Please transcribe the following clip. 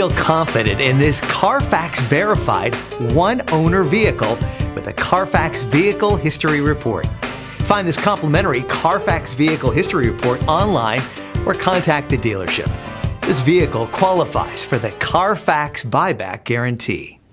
feel confident in this Carfax verified one-owner vehicle with a Carfax Vehicle History Report. Find this complimentary Carfax Vehicle History Report online or contact the dealership. This vehicle qualifies for the Carfax Buyback Guarantee.